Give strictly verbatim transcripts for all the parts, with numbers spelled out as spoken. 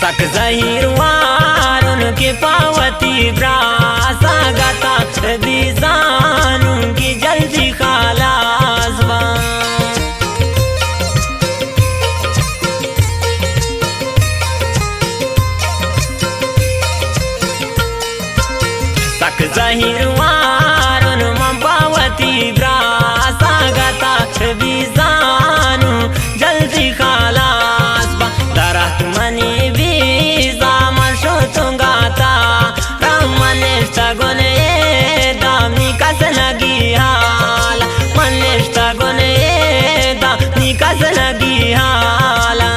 सक जहीर वारुन के पावती ब्रासा गता दीजानु की जल्दी खालास बा सक जहीर वारुन पावती ब्रासा गता दीजानु जल्दी खालास बा दरत मनी tunggata ramanesta gone damni kasanagi hala manesta gone damni kasanagi hala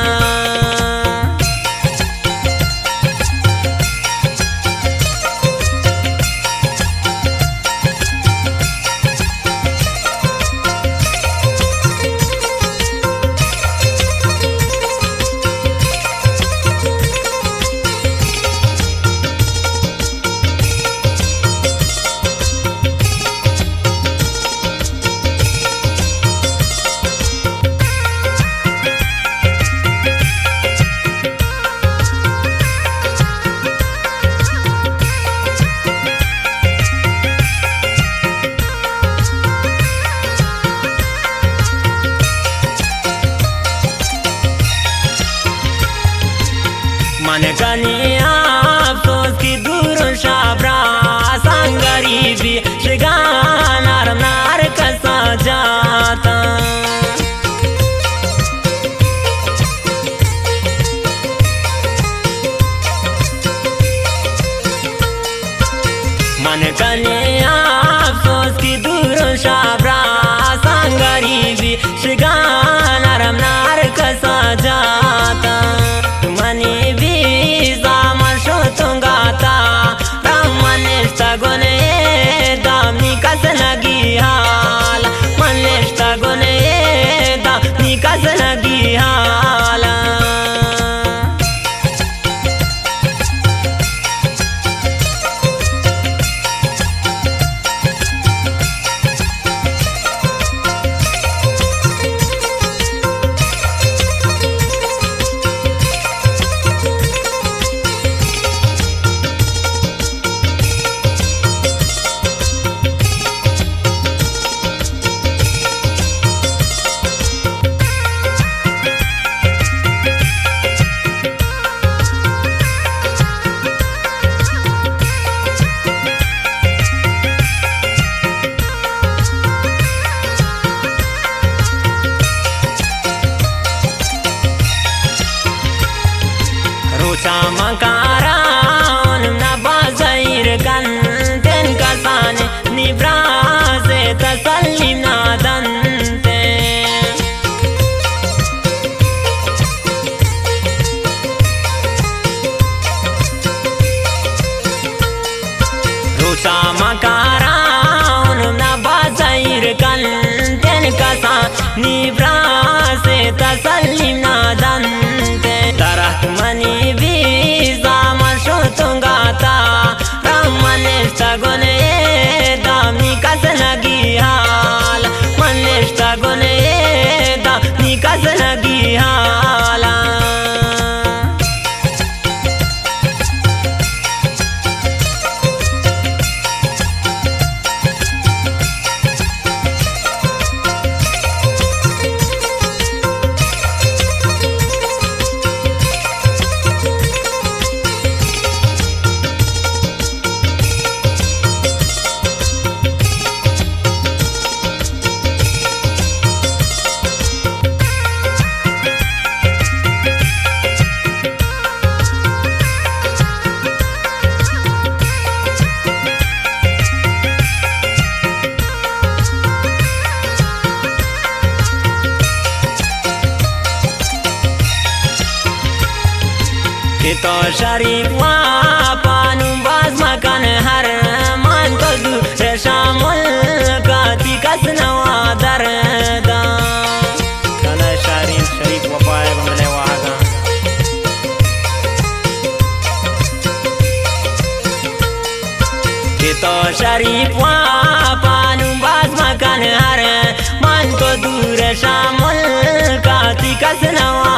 मन गनी अफसोस की दूर शाबरा संग गरीबी शिगानार नार कसा जाता मन गनी अफसोस की दूर शाबरा संग गरीबी शिगानार नार कसा जाता मनी tunggata ramanesta gone damni kasanagi hala manesta gone damni kasanagi hala Makara na bazair kan ten kasan ni brase tasallim na dante rusa makara na bazair kan ten kasan ni brase tasallim na dante tarat mani tunggata ramanesta gone damni kasanagi hala manesta gone damni kasanagi hala तो शरीफ वापानु बाज मकान हर मान तो दूर शामुल का तिकस नवा दरदा कना शरीफ शरीफ वापाय बमले वागा तो शरीफ वापानु बाज मकान हर मान तो दूर शामुल का तिकस नवा